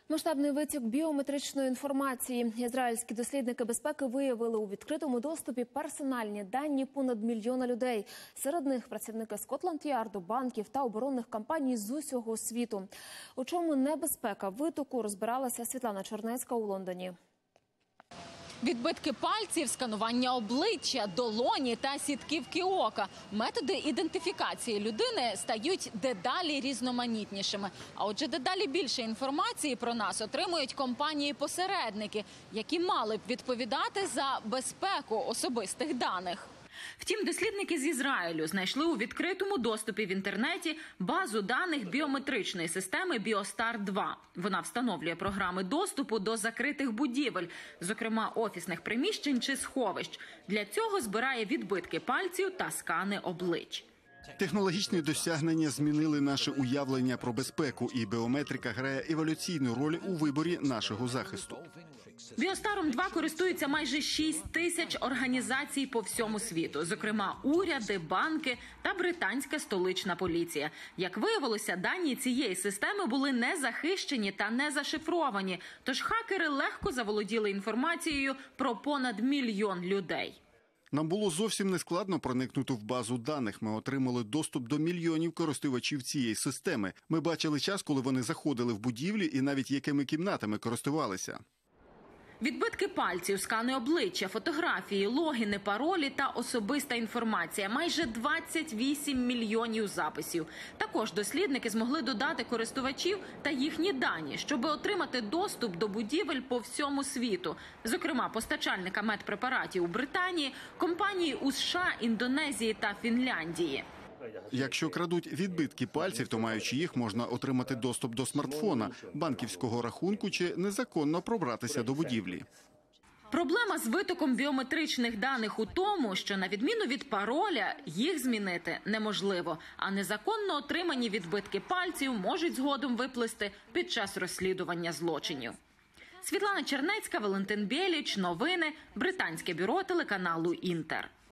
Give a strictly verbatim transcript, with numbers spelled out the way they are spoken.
Масштабний витік біометричної інформації. Ізраїльські дослідники безпеки виявили у відкритому доступі персональні дані понад мільйона людей. Серед них працівники Скотланд-Ярду, банків та оборонних компаній з усього світу. У чому небезпека витоку, розбиралася Світлана Чернецька у Лондоні. Відбитки пальців, сканування обличчя, долоні та сітківки ока. Методи ідентифікації людини стають дедалі різноманітнішими. А отже, дедалі більше інформації про нас отримують компанії-посередники, які мали б відповідати за безпеку особистих даних. Втім, дослідники з Ізраїлю знайшли у відкритому доступі в інтернеті базу даних біометричної системи Біостар два. Вона встановлює програми доступу до закритих будівель, зокрема офісних приміщень чи сховищ. Для цього збирає відбитки пальців та скани облич. Технологічні досягнення змінили наше уявлення про безпеку, і біометрика грає еволюційну роль у виборі нашого захисту. Біостаром два користуються майже шість тисяч організацій по всьому світу, зокрема уряди, банки та британська столична поліція. Як виявилося, дані цієї системи були не захищені та не зашифровані, тож хакери легко заволоділи інформацією про понад мільйон людей. Нам було зовсім нескладно проникнути в базу даних. Ми отримали доступ до мільйонів користувачів цієї системи. Ми бачили час, коли вони заходили в будівлі і навіть якими кімнатами користувалися. Відбитки пальців, скани обличчя, фотографії, логіни, паролі та особиста інформація. Майже двадцять вісім мільйонів записів. Також дослідники змогли додати користувачів та їхні дані, щоб отримати доступ до будівель по всьому світу. Зокрема, постачальника медпрепаратів у Британії, компанії у США, Індонезії та Фінляндії. Якщо крадуть відбитки пальців, то маючи їх, можна отримати доступ до смартфона, банківського рахунку чи незаконно пробратися до будівлі. Проблема з витоком біометричних даних у тому, що на відміну від пароля, їх змінити неможливо, а незаконно отримані відбитки пальців можуть згодом виплисти під час розслідування злочинів. Світлана Чернецька, Валентин Бєліч, новини, британське бюро телеканалу «Інтер».